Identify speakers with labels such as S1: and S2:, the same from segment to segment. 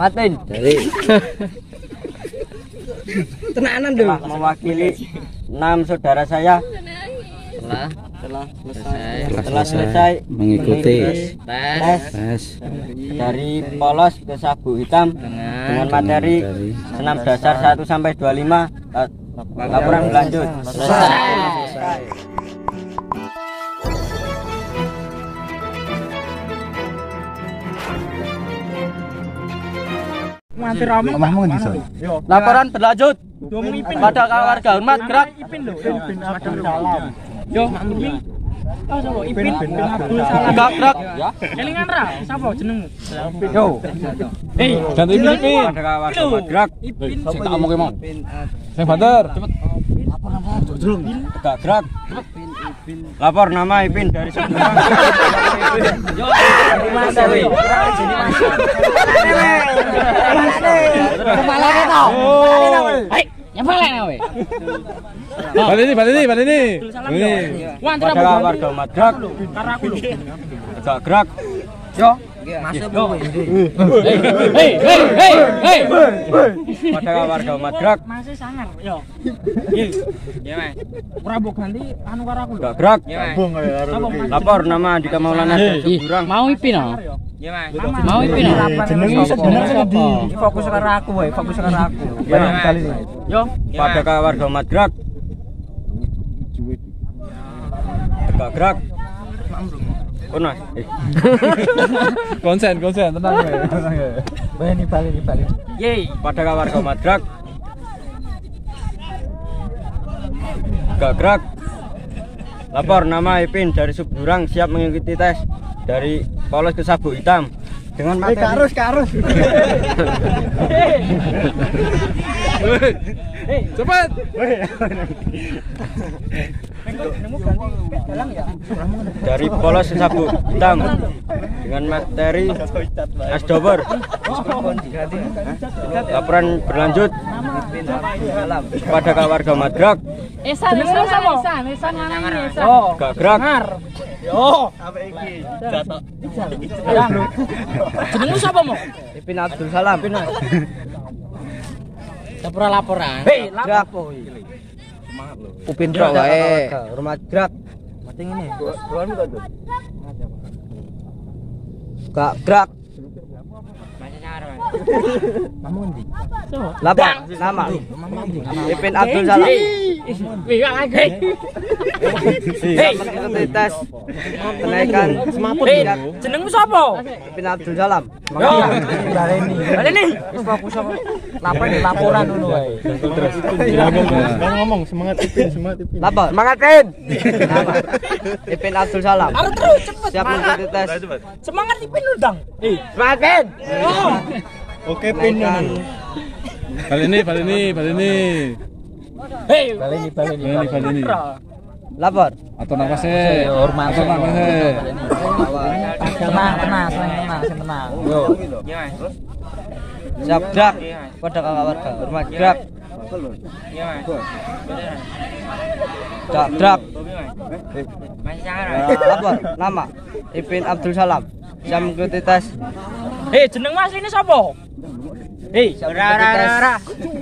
S1: Matin
S2: dari
S1: tenanan dulu.
S3: Mewakili 6 saudara saya
S1: Setelah
S3: selesai
S2: mengikuti
S3: tes dari polos ke sabu hitam dengan materi senam dasar 1 sampai 25. Laporan berlanjut. Selesai. Laporan berlanjut pada warga hormat gerak. Yo, Ipin Abdul Salam. Gerak. Kelingan ra? Sapa jenengmu? Yo.
S2: ganti Ipin.
S3: Pada warga hormat gerak.
S2: Sing tak omongke mau. Sing banter.
S3: Tegak gerak. Lapor nama Ipin dari Semarang. Yo, mana we?
S1: Kepalane to. Hai, nyepelek we.
S2: Balik ini.
S3: Pada warga hormat gerak. Tegak gerak. Yo.
S1: Hei.
S3: Pada warga hormat gerak.
S1: Masih sangar, yo. Nggih, Mas. Ora mbok ganti anu karo aku lho.
S3: Tegak gerak. Lapor nama Andika Maulana Seburang.
S1: Mau Ipin ah? Nggih, Mas. Mau Ipin ah? Jenenge sendi. Fokus karo aku wae, fokus karo aku. Yo.
S3: Pada warga hormat gerak. Tegak gerak. Kono.
S2: Konsen tenang ya.
S1: Balik. Yeay.
S3: Pada warga hormat gerak. Tegak gerak. Lapor nama Ipin dari Seburang siap mengikuti tes dari polos ke sabuk hitam dengan materi
S1: Karus.
S2: Cepat.
S3: dari polos ke sabuk hitam dengan materi asdober. Laporan berlanjut pada warga hormat gerak.
S4: Esan mana?
S3: Tegak gerak.
S1: Jenengmu sapa mo?
S3: Ipin Abdul Salam.
S1: Laporan.
S3: Hei, lapo. Upin tok wae. Hormat gerak.
S1: Mati ngene.
S3: Gak gerak.
S1: Kamu ndi?
S3: Lapor nama Ipin Abdul Salam. Mengikuti tes kenaikan
S1: Jenengmu sapa?
S3: Ipin Abdul Salam.
S1: Baleni. Wis fokus apa? Laporan ngono wae.
S2: Ngomong semangat Ipin.
S3: Lapor. Semangat Ipin. Nama Ipin Abdul Salam.
S1: Arep terus cepet.
S3: Siap mengikuti tes.
S1: Semangat Ipin undang.
S3: Semangat Ipin.
S2: Oke Pin. Balik ini.
S1: Hei,
S2: Baleni.
S3: Lapor.
S2: Atau nafasnya hormat.
S1: Tenang.
S3: Yo. Siap gerak. Pada warga hormat gerak. Gerak. Lapor nama Ipin Abdul Salam. Siap mengikuti tes.
S1: Hei, jeneng Mas ini sapa? Hei, ora.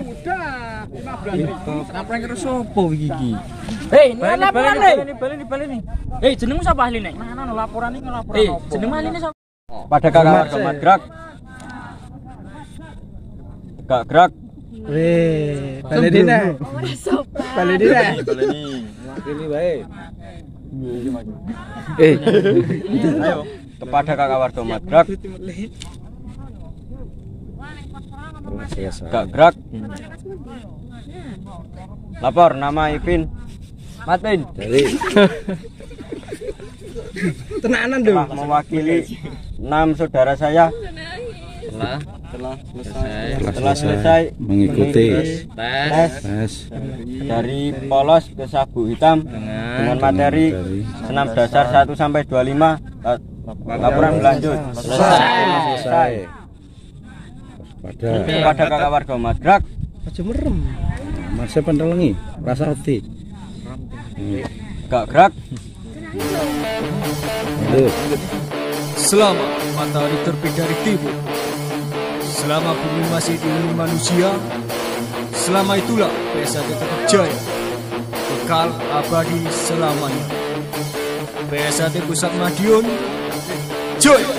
S2: Kenapa yang terus sopo iki?
S1: Hei, laporan nih. Hei, jenengmu sapa ahline? Mana laporan iki laporan opo? Hei, jeneng ahline sapa?
S3: Pada warga hormat gerak. Tegak gerak.
S2: Baleni.
S3: Ini baik. Ayo kepada kakak warga hormat gerak. Gak gerak. Lapor nama Ipin. Matin dari
S1: Tenanan dulu.
S3: Mewakili 6 saudara saya setelah selesai
S2: mengikuti
S3: tes dari polos ke sabu hitam dengan materi senam dasar 1 sampai 25. Laporan berlanjut. Selesai. Pada kakak warga hormat gerak.
S2: aja merem. Masih pendelengi rasa hati.
S3: Gak gerak.
S5: Selamat matahari terbit dari timur. Selama bumi masih dihuni manusia, selama itulah PSAT tetap jaya, kekal abadi selamanya. PSAT Pusat Madiun, jaya!